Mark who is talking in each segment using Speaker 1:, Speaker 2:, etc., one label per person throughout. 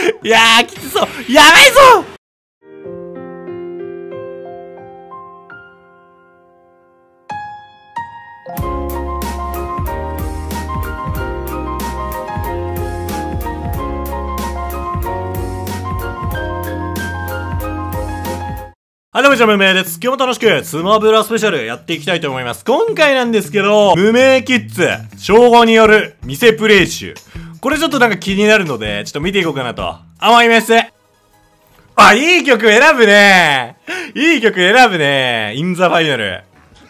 Speaker 1: いやー、きつそう。やばいぞ。はい、どうも、無名です。今日も楽しく、スマブラスペシャルやっていきたいと思います。今回なんですけど、無名キッズ、称号による店プレイ集。これちょっとなんか気になるので、ちょっと見ていこうかなと。甘いメス。あ、いい曲選ぶねいい曲選ぶねインザファイナル。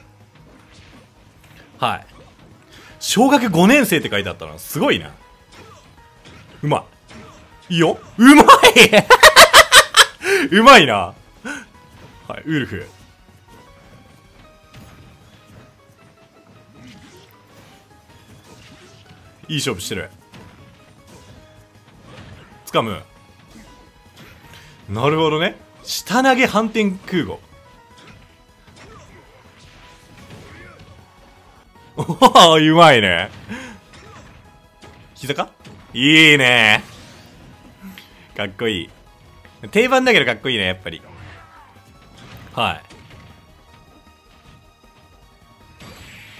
Speaker 1: はい。小学5年生って書いてあったの。すごいな。うまい。いいよ。うまいうまいな。はい、ウルフ。いい勝負してる。掴む。なるほどね。下投げ反転空母。おお、うまいね。膝か？いいね。かっこいい。定番だけどかっこいいね、やっぱり。はい。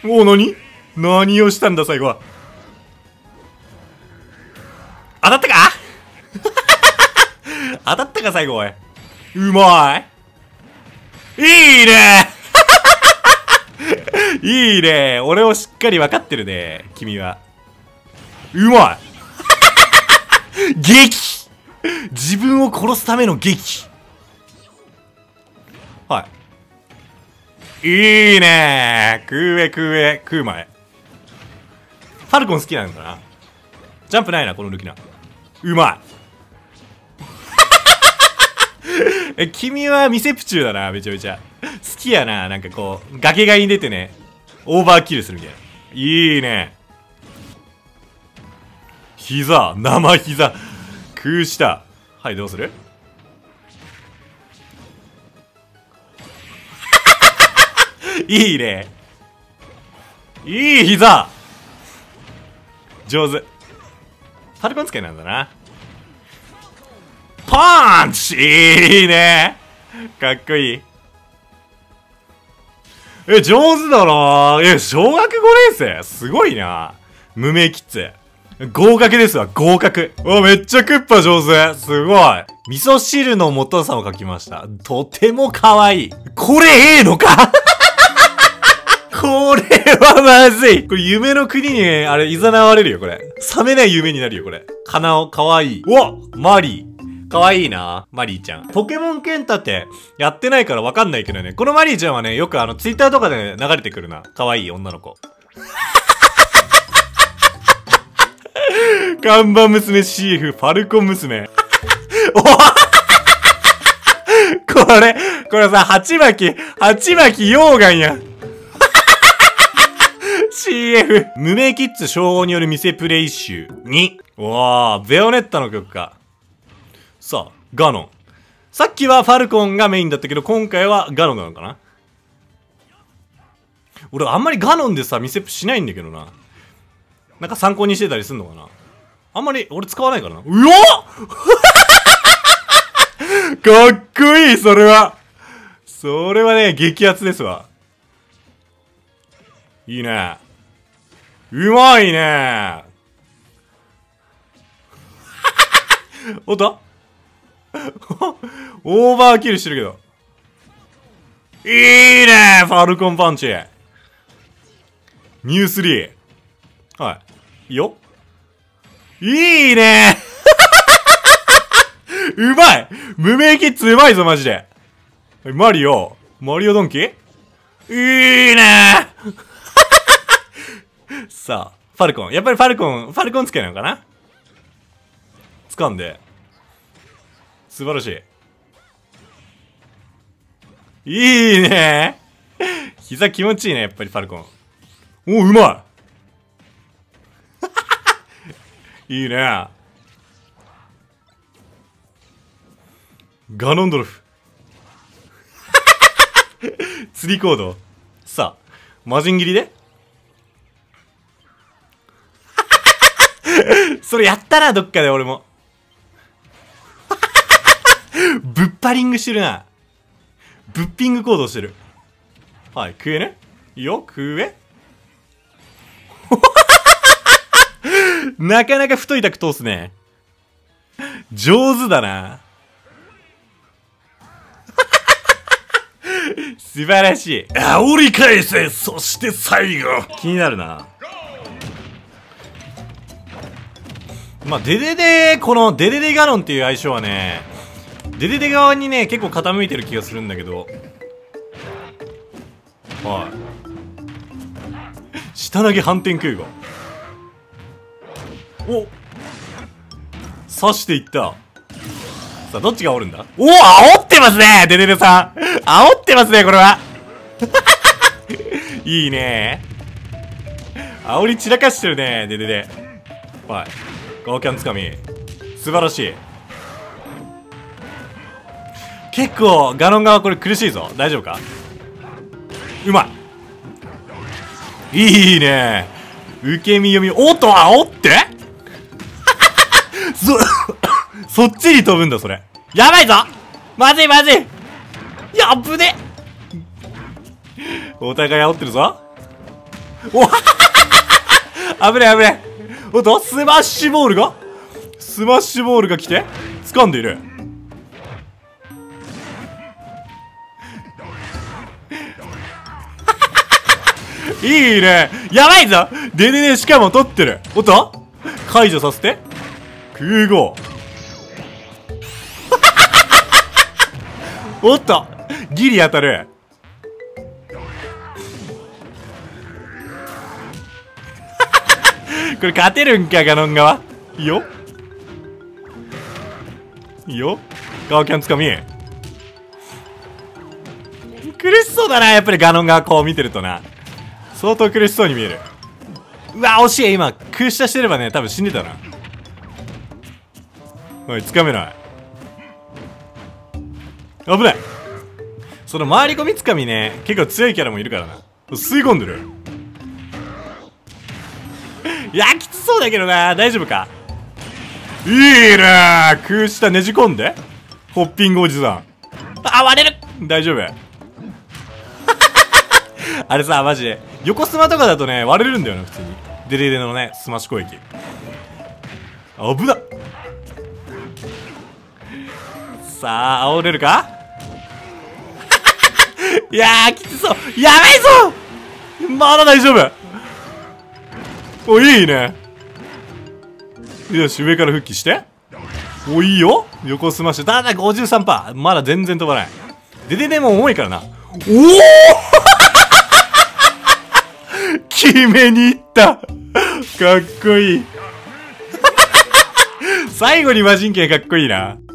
Speaker 1: おお、何をしたんだ、最後は。当たったか当たったか、最後、おい。うまい。いいねいいね。俺をしっかり分かってるね、君は。うまい激自分を殺すための激。はい。いいねー。食う前。ファルコン好きなのかな。ジャンプないな、このルキナ。うまい君はミセプチューだな、めちゃめちゃ。好きやな、なんかこう、崖がに出てね、オーバーキルするみたいな。いいね。膝、生膝。空下。はい、どうする？いいね。いい膝。上手。ファルコン使いなんだな。パンチ。いいね。かっこいい。上手だな。小学5年生すごいな。無名キッズ。合格ですわ、合格。めっちゃクッパ上手。すごい。味噌汁の素さを書きました。とても可愛い。これええのかこれはまずい。これ夢の国に、あれ、誘われるよ、これ。覚めない夢になるよ、これ。かなお、かわいい。うわマリー。かわいいな、マリーちゃん。ポケモンケンタってやってないからわかんないけどね。このマリーちゃんはね、よくツイッターとかで、ね、流れてくるな。かわいい女の子。看板娘 CF、ファルコン娘。おこれさ、鉢巻き溶岩やん。CF。無名キッズ称号による店プレイ集2。わー、ベヨネッタの曲か。さあ、ガノン。さっきはファルコンがメインだったけど、今回はガノンなのかな。俺あんまりガノンでさ、店プしないんだけどな。なんか参考にしてたりすんのかな。あんまり俺使わないからな。うわかっこいい、それは。それはね、激アツですわ。いいね。うまいね。おっとオーバーキルしてるけど。いいね、ファルコンパンチ。ニュースリー。はい。いいよ。いいねうまい。無名キッズうまいぞ、マジで。マリオドンキいいねさあ、ファルコン。やっぱりファルコン使いなのかな。掴んで。素晴らしい。いいね膝気持ちいいね、やっぱりファルコン。お、うまいいいね。ガノンドルフ。釣りコード。さあ、魔人斬りでそれやったな、どっかで俺も。 ぶっパリングしてるな。ブッピング行動してる。はい、食えね。いいよ、食え。なかなか太いタク通すね。上手だな。素晴らしい。煽り返せ。そして最後。気になるな。まあ、デデデ、このデデデガロンっていう相性はね、デデデ側にね、結構傾いてる気がするんだけど。はい。下投げ反転空母。お、刺していった。さあ、どっちが煽るんだ。おお、煽ってますね、デデデさん。煽ってますね、これは。いいね。煽り散らかしてるね、デデデ。はい。ガオキャンつかみ。素晴らしい。結構、ガノン側これ苦しいぞ。大丈夫か。うまい。いいね。受け身読み。おっと、煽ってそっちに飛ぶんだ、それ。やばいぞ。まずいまずい。やっぶね。お互い煽ってるぞ。おはは危ない危ない。おっと、スマッシュボールが来て、掴んでいる。いいね。やばいぞ。でねね、しかも取ってる。おっと解除させて。空壕。おっとギリ当たる。これ勝てるんか、ガノン側。いいよ。いいよ。ガオキャンつかみ。苦しそうだな、やっぱりガノン側こう見てるとな。相当苦しそうに見える。うわ、惜しい。今、空下してればね、多分死んでたな。おい、つかめない。危ない。その回り込みつかみね、結構強いキャラもいるからな。吸い込んでる。いや、きつそうだけどな。大丈夫か。いいね。空下ねじ込んで。ホッピングおじさん。あ、割れる。大丈夫。あれさ、マジで横スマとかだとね、割れるんだよな、普通に。デレデレのね、スマッシュ攻撃。危なっ。さあ、煽れるか。いやー、きつそう。やばいぞ。まだ大丈夫。お、いいね。よし、上から復帰して。お、いいよ。横スマッシュ。ただ 53%。まだ全然飛ばない。デデデも重いからな。おお決めにいった。かっこいい。最後に魔人剣かっこいいな。